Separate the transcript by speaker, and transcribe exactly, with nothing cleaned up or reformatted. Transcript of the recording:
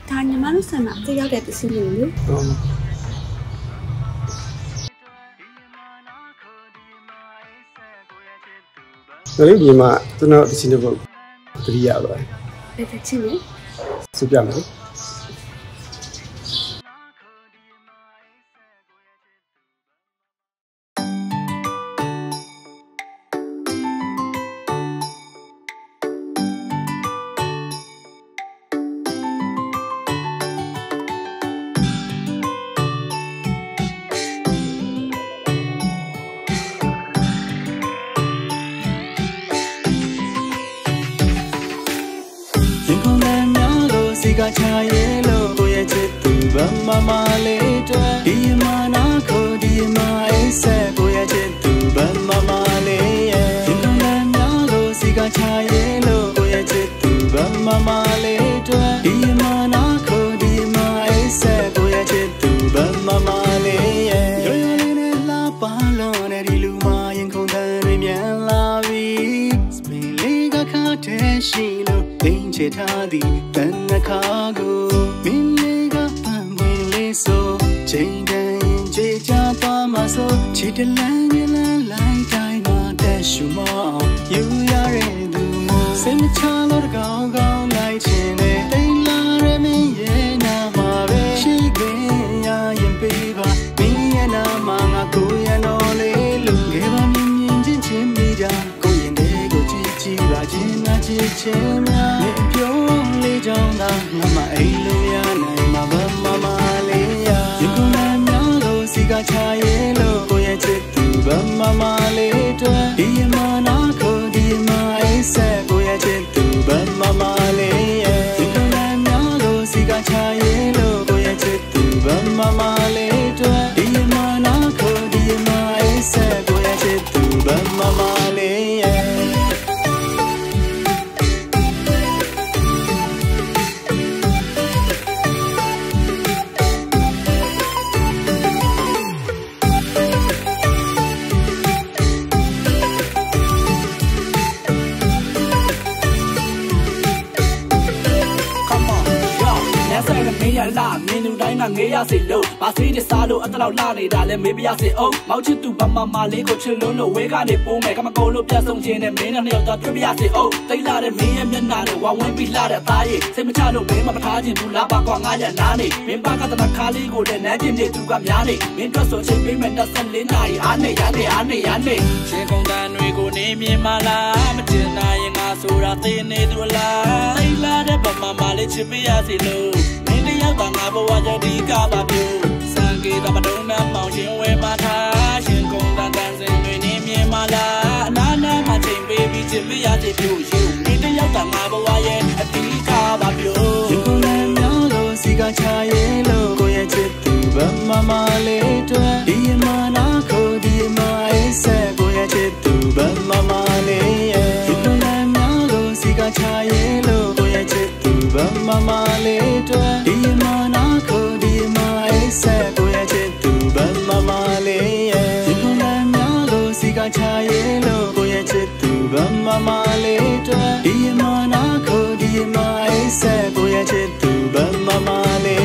Speaker 1: ทานยังไม่รู้สึกนะจะยาวแต่ติดสิลูลู
Speaker 2: เราเรียกดีมาตัวน่าติดสินแบบปริยาเลย
Speaker 1: เป็นติดสินไหม
Speaker 2: สุดยอดเลย
Speaker 3: กาชายโลโกยเจตุบัมมามาเลตวดีมานาโคดีมาเอเซโกยเจตุบัมมามาเลเยจินนันนาโลสิกาชายโลโกยเจตุบัมมามาเลตวดีมานาโคดีมาเอเซโกยเจตุบัมมามาเลเยโยโยเลเนลาปาโลเนดิลูมายังคงทันเรียนลาวีสเมลีกาคาเทชิโลติงเจทาดีตันนาคาโกมิเลกาปันบุเลโซเจเดนเจจาตามาโซชิดลันยลันไลไดมาเตชูมายูยาเรดูเซมชาลอร์กาวกาวไลชินเนเตลาเรมิเยนามาเวชิเกยายันเปบามิเยนามาငါကိုရနော်လေလူငယ်ပါမြင်မြင်ချင်းချင်းမိကြကိုရင်တဲ့ကိုကြည့်ကြည့်ပါချင်းငါချစ်ချင်းများနေပြုံးလေးကြောင်းသာငါမအိမ်လို့ရနိုင်မှာဘာမမလေးရရင်ကုန်နာများလို့စီကချရဲလို့ကိုရဲ့ချစ်သူဘာမမလေးတွေ့ဒီမနာကိုဒီမအိဆက်ကိုရဲ့ချစ်သူဘာမမလေးရရင်ကုန်နာများလို့စီကချရဲလို့ကိုရဲ့ချစ်သူဘာမမလေးတွေ့ဒီမနာကိုဒီမအိဆက်ကိုရဲ့ချစ်သူဘာမမလေးရလာမင်းတို့တိုင်းကငေးရစေလို့ဘာစီးတစားလို့အတလောက်လာနေတာလဲမေးပြရစေအောင်မောက်ချစ်သူမမမလေးကိုချစ်လုံးလို့ဝဲကနေပိုးမယ်ကမကုံလို့ပြတ်ဆုံးခြင်းနဲ့မင်းနဲ့နှစ်ယောက်သားတွေ့ပြရစေအောင်တိတ်လာတဲ့မင်းရဲ့မျက်နှာနဲ့ဝါဝင်းပြီးလာတဲ့အသားရည်စိတ်မချလို့မင်းမမထားခြင်းဘူးလားပါကွာငါရနားနေမင်းပါကတနာခါလေးကိုလည်းနန်းချင်းနေသူကများနေမင်းတို့ဆိုချင်းပေးမယ်တက်ဆက်လေးနာရီအားနေရနေအားနေရနေရှင်ကုန်တန်တွေကိုနေမြင်မလားမတင်နိုင်ရင်ငါဆိုတာသိနေသူလားတိတ်လာတဲ့မမမလေးချစ်ပြရစေလို့ရောက်တာငါဘဝကြဒီကပါပြူစံကေတမတုံးနှမောင်ရှင်ဝဲပါထားရှင်ကုန်တန်တန်စင်တွေနေမြင်မလားအနာနာမချိန်ပေးပြီးချစ်ပြရစေပြူရှင်ဒီတရောက်တာငါဘဝရဲ့အဒီကပါပြူရှင်ကုန်တန်များလို့စီကချရဲလို့ကိုရဲ့ချစ်သူဘာမမလေးတွေ့ဒီမနာကိုဒီမအိဆက်ကိုရဲ့ချစ်သူဘာမမလေးရဲ့ရှင်ကုန်တန်များလို့စီကချရဲလို့ကိုရဲ့ချစ်သူဘာမမလေးတွေ့ဒီမနာကိုဒီမအိဆက်ကိုရဲ့ချစ်သူဘာမမလေးရဲ့ဒီကုန်းလမ်းများလို့စီကချရဲလို့ကိုရဲ့ချစ်သူဘာမမလေးတွေ့ဒီမနာကိုဒီမအိဆက်ကိုရဲ့ချစ်သူဘာမမလေး